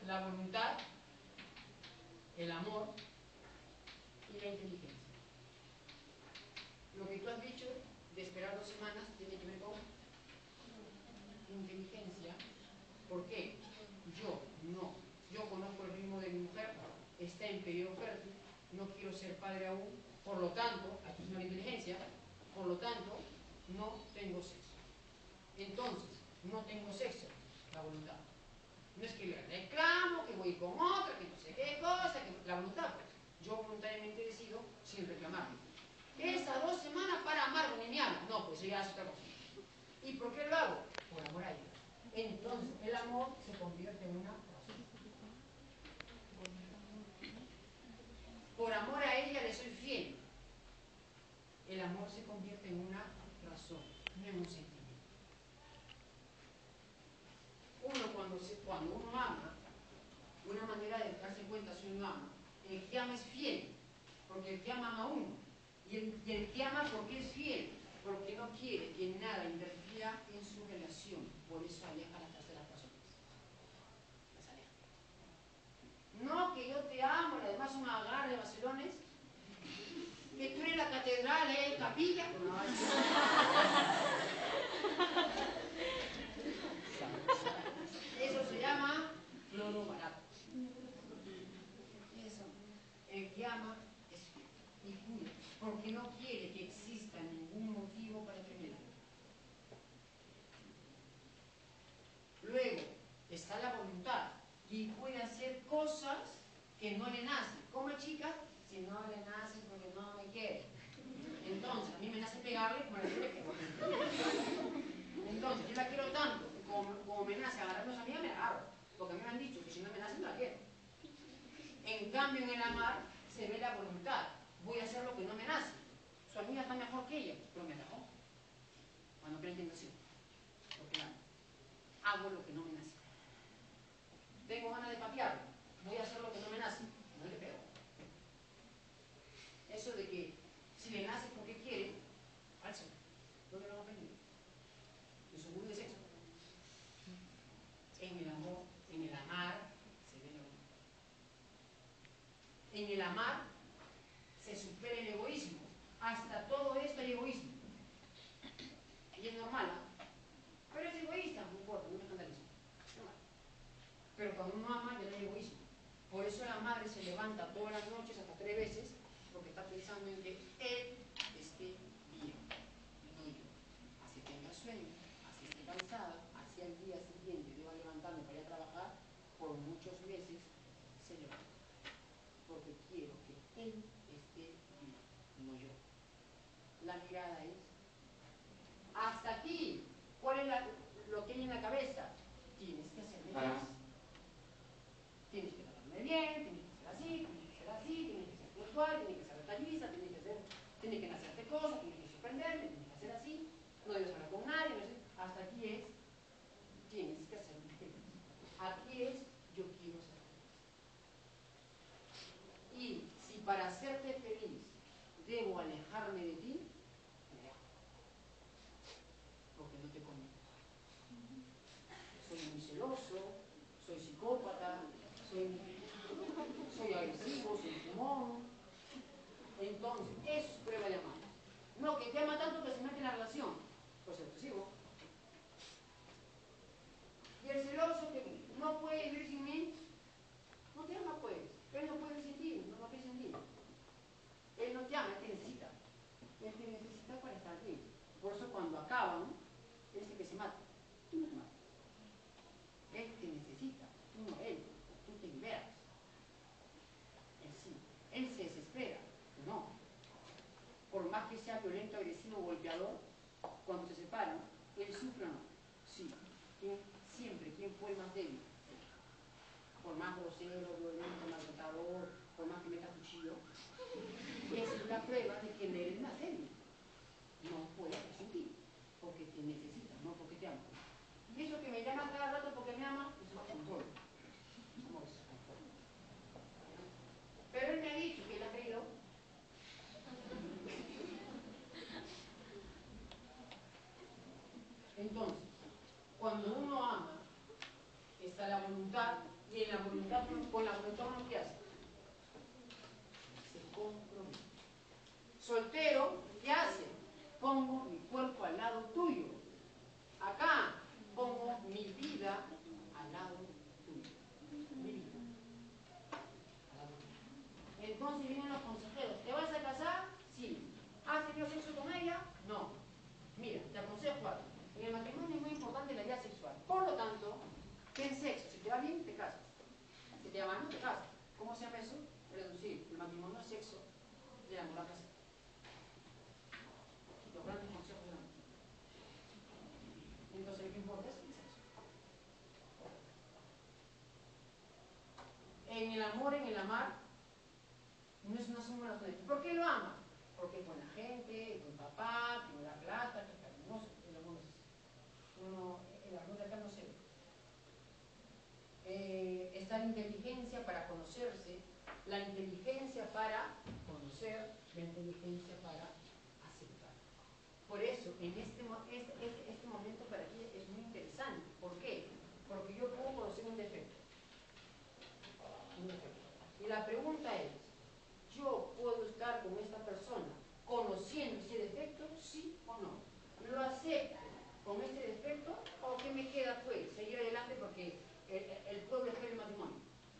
la voluntad, el amor y la inteligencia. Lo que tú has dicho de esperar 2 semanas tiene que ver con inteligencia. ¿Por qué? Yo conozco el ritmo de mi mujer, está en periodo fértil, no quiero ser padre aún, por lo tanto, aquí es una inteligencia, por lo tanto, no tengo sexo. Entonces, no tengo sexo, la voluntad. No es que le reclamo, que voy con otra, que no sé qué cosa, que la voluntad, pues. Yo voluntariamente decido sin reclamarme. Esas 2 semanas para amarlo, ni me amo. No, pues ya es otra cosa. ¿Y por qué lo hago? Por amor a ella. Entonces, el amor se convierte en una razón. Por amor a ella le soy fiel. El amor se convierte en una razón, no en un sentimiento. Cuando uno ama, una manera de darse cuenta si uno ama, el que ama es fiel, porque el que ama a uno. Y el que ama porque es fiel, porque no quiere que nada interfiera en su relación. Por eso aleja a las terceras personas. Las aleja. No que yo te amo, y además un agarre de bacelones, que tú eres la catedral, capilla. No, eso se llama floro barato. Eso. El que ama es fiel y cuida, porque no quiere que exista ningún motivo para terminar. Luego está la voluntad y puede hacer cosas que no le nacen. Como chicas, si no le nacen porque no me quiere. Entonces, a mí me nace pegarle como la quiere que entonces, yo la quiero tanto que como me nace agarrarnos a mí, me la agarro. Porque a mí me han dicho que si no me nace, no la quiero. En cambio, en el amar se ve la voluntad. Voy a hacer lo que no me nace. Su amiga está mejor que ella, pero me atajó. Cuando creen tentación. Porque hago lo que no me nace. Tengo ganas de patearlo. Voy a hacer lo que no me nace. No le pego. Eso de que si le nace porque quiere, falso. ¿Dónde lo han aprendido? En su mundo de sexo. En el amor, en el amar, se ve la voluntad. En el amar se supera el egoísmo. Hasta todo esto hay egoísmo. Y es normal, ¿eh? Pero es egoísta, no importa, no me escandalizo. Pero cuando uno ama, ya no hay egoísmo. Por eso la madre se levanta todas las noches, hasta 3 veces, porque está pensando en que él esté bien, no yo. Así tenga sueño, así esté cansada, así al día siguiente deba levantarme para ir a trabajar, por muchos meses se levanta. Porque quiero que él esté bien, no yo. La mirada es hasta aquí. ¿Cuál es lo que hay en la cabeza? Tienes que hacerme feliz. Tienes que tratarme bien, tienes que ser así, tienes que ser así, tienes que ser puntual, tienes que ser detallista, tienes que hacerte cosas, tienes que sorprenderme, tienes que hacer así, no debes hablar con nadie, no sé. Hasta aquí es, tienes que hacerme feliz. Aquí es, yo quiero ser feliz. Y si para hacerte feliz debo alejarme de ti, me alejo. Porque no te conozco. Soy muy celoso, soy psicópata, soy agresivo, soy fumón. Entonces, eso es prueba de amar. No, que te ama tanto que se mete en la relación. Pues es obsesivo. Y el celoso que no puede vivir sin mí, no te ama pues. Él no puede sentir, no quiere sentir. Él no te ama, él te necesita. Él te necesita para estar bien. Por eso cuando acaban, él dice que se mata. Tú no te matas. Él te necesita, tú no él. Tú te liberas. Él sí. Él se desespera, tú no. Por más que sea violento, agresivo, golpeador, cuando se separan, él sufre o no. Sí. Siempre, ¿quién fue el más débil? Por más grosero, violento, maltratador, por más que meta cuchillo, esa es la prueba de que él es más débil. No puede sentir, porque te necesita, no porque te ama. Y eso que me llama cada rato porque me ama, eso es control. ¿Cómo es control? Pero él me ha dicho que él ha creído. Entonces, cuando uno ama, es está la voluntad, y en la voluntad, con la voluntad uno ¿qué hace? Se compromete. Soltero, ¿qué hace? Pongo mi cuerpo al lado tuyo. Acá pongo mi vida al lado tuyo. Mi vida. Al lado tuyo. Entonces vienen los consejeros. ¿Te vas a casar? Sí. ¿Has tenido sexo con ella? No. Mira, te aconsejo algo. En el matrimonio es muy importante la vida sexual. Por lo tanto, ten sexo. Si te va bien, te casas. Si te va mal, no te casas. ¿Cómo se llama eso? Reducir el matrimonio al sexo de amor a placer. Los grandes consejos de la mujer. Entonces, lo que importa es el sexo. En el amor, en el amar, no es una suma de los. ¿Por qué lo ama? Porque es buena gente, es buen papá, tiene la plata, que es cariñoso. El amor es así. El amor de acá no se ve. Está la inteligencia para conocerse, la inteligencia para conocer, la inteligencia para aceptar. Por eso, en este momento para ti es muy interesante. ¿Por qué? Porque yo puedo conocer un defecto. Y la pregunta es, ¿yo puedo estar con esta persona conociendo ese defecto, sí o no? ¿Lo acepto con este defecto o qué me queda pues? Seguir adelante porque el pueblo es el matrimonio.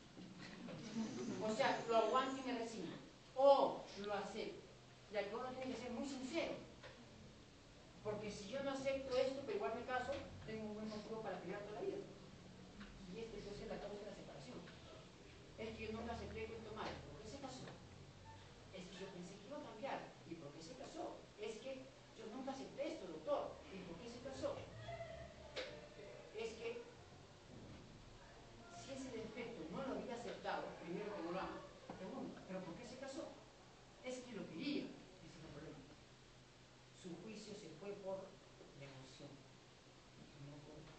O sea, lo aguanto y me resigno. O lo acepto. Y aquí uno tiene que ser muy sincero. Porque si yo no acepto esto, pero igual me caso, tengo un buen motivo para pelear toda la vida. Y este puede ser la causa de la separación. Es que yo nunca acepté esto mal. ¿Por qué se casó? Es que yo pensé que iba a cambiar. ¿Y por qué se casó? Es que yo nunca acepté esto, doctor. ¿Y por qué se casó? Es que si ese defecto no lo había aceptado, primero que no lo ama. Segundo, ¿pero por qué se casó? Es que lo quería. Ese es el problema. Su juicio se fue por la emoción, no por